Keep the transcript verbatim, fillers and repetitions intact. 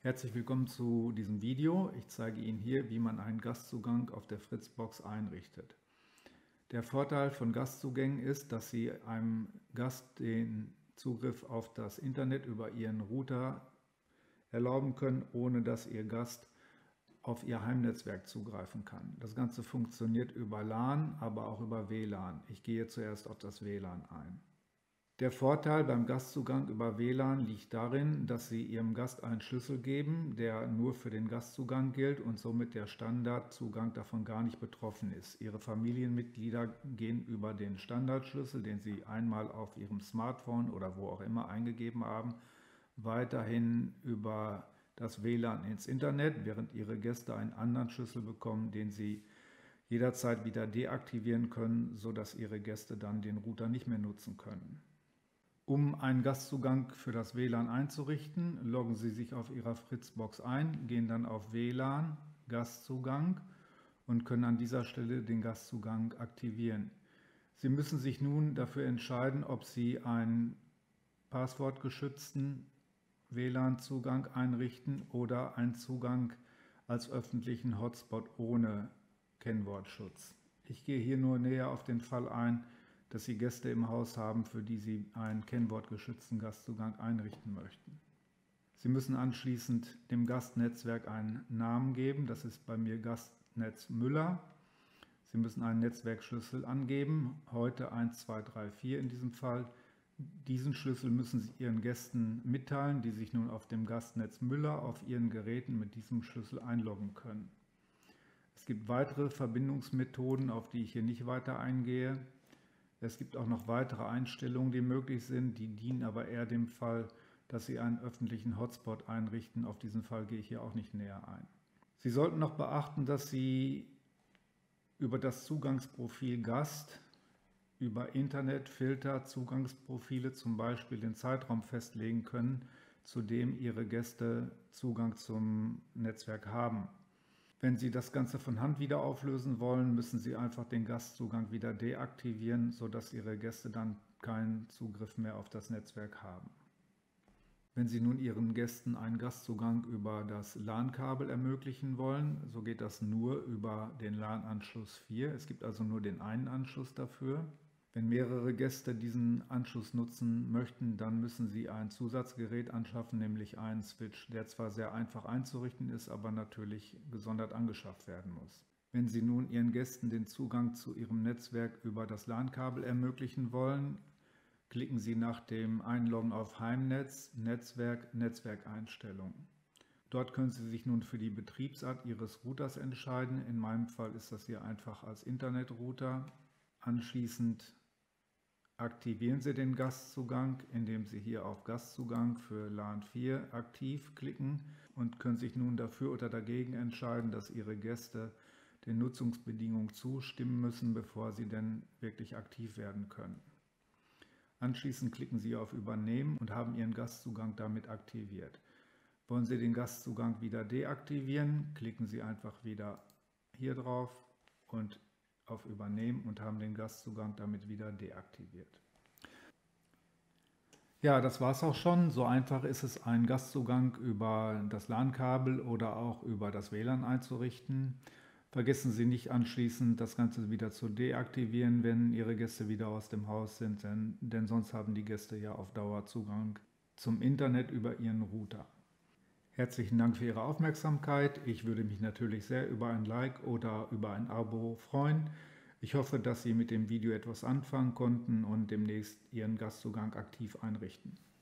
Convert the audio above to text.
Herzlich willkommen zu diesem Video. Ich zeige Ihnen hier, wie man einen Gastzugang auf der Fritzbox einrichtet. Der Vorteil von Gastzugängen ist, dass Sie einem Gast den Zugriff auf das Internet über Ihren Router erlauben können, ohne dass Ihr Gast auf Ihr Heimnetzwerk zugreifen kann. Das Ganze funktioniert über LAN, aber auch über W LAN. Ich gehe zuerst auf das W LAN ein. Der Vorteil beim Gastzugang über W LAN liegt darin, dass Sie Ihrem Gast einen Schlüssel geben, der nur für den Gastzugang gilt und somit der Standardzugang davon gar nicht betroffen ist. Ihre Familienmitglieder gehen über den Standardschlüssel, den Sie einmal auf Ihrem Smartphone oder wo auch immer eingegeben haben, weiterhin über das W LAN ins Internet, während Ihre Gäste einen anderen Schlüssel bekommen, den Sie jederzeit wieder deaktivieren können, sodass Ihre Gäste dann den Router nicht mehr nutzen können. Um einen Gastzugang für das W LAN einzurichten, loggen Sie sich auf Ihrer Fritzbox ein, gehen dann auf W LAN, Gastzugang und können an dieser Stelle den Gastzugang aktivieren. Sie müssen sich nun dafür entscheiden, ob Sie einen passwortgeschützten W LAN-Zugang einrichten oder einen Zugang als öffentlichen Hotspot ohne Kennwortschutz. Ich gehe hier nur näher auf den Fall ein, dass Sie Gäste im Haus haben, für die Sie einen kennwortgeschützten Gastzugang einrichten möchten. Sie müssen anschließend dem Gastnetzwerk einen Namen geben, das ist bei mir Gastnetz Müller. Sie müssen einen Netzwerkschlüssel angeben, heute eins zwei drei vier in diesem Fall. Diesen Schlüssel müssen Sie Ihren Gästen mitteilen, die sich nun auf dem Gastnetz Müller auf Ihren Geräten mit diesem Schlüssel einloggen können. Es gibt weitere Verbindungsmethoden, auf die ich hier nicht weiter eingehe. Es gibt auch noch weitere Einstellungen, die möglich sind, die dienen aber eher dem Fall, dass Sie einen öffentlichen Hotspot einrichten. Auf diesen Fall gehe ich hier auch nicht näher ein. Sie sollten noch beachten, dass Sie über das Zugangsprofil Gast, über Internetfilter, Zugangsprofile zum Beispiel den Zeitraum festlegen können, zu dem Ihre Gäste Zugang zum Netzwerk haben. Wenn Sie das Ganze von Hand wieder auflösen wollen, müssen Sie einfach den Gastzugang wieder deaktivieren, sodass Ihre Gäste dann keinen Zugriff mehr auf das Netzwerk haben. Wenn Sie nun Ihren Gästen einen Gastzugang über das LAN-Kabel ermöglichen wollen, so geht das nur über den LAN-Anschluss vier. Es gibt also nur den einen Anschluss dafür. Wenn mehrere Gäste diesen Anschluss nutzen möchten, dann müssen Sie ein Zusatzgerät anschaffen, nämlich einen Switch, der zwar sehr einfach einzurichten ist, aber natürlich gesondert angeschafft werden muss. Wenn Sie nun Ihren Gästen den Zugang zu Ihrem Netzwerk über das LAN-Kabel ermöglichen wollen, klicken Sie nach dem Einloggen auf Heimnetz, Netzwerk, Netzwerkeinstellungen. Dort können Sie sich nun für die Betriebsart Ihres Routers entscheiden. In meinem Fall ist das hier einfach als Internetrouter. Anschließend aktivieren Sie den Gastzugang, indem Sie hier auf Gastzugang für LAN vier aktiv klicken und können sich nun dafür oder dagegen entscheiden, dass Ihre Gäste den Nutzungsbedingungen zustimmen müssen, bevor sie denn wirklich aktiv werden können. Anschließend klicken Sie auf Übernehmen und haben Ihren Gastzugang damit aktiviert. Wollen Sie den Gastzugang wieder deaktivieren, klicken Sie einfach wieder hier drauf und auf Übernehmen und haben den Gastzugang damit wieder deaktiviert. Ja, das war es auch schon. So einfach ist es, einen Gastzugang über das LAN-Kabel oder auch über das W LAN einzurichten. Vergessen Sie nicht anschließend, das Ganze wieder zu deaktivieren, wenn Ihre Gäste wieder aus dem Haus sind, denn, denn sonst haben die Gäste ja auf Dauer Zugang zum Internet über Ihren Router. Herzlichen Dank für Ihre Aufmerksamkeit. Ich würde mich natürlich sehr über ein Like oder über ein Abo freuen. Ich hoffe, dass Sie mit dem Video etwas anfangen konnten und demnächst Ihren Gastzugang aktiv einrichten.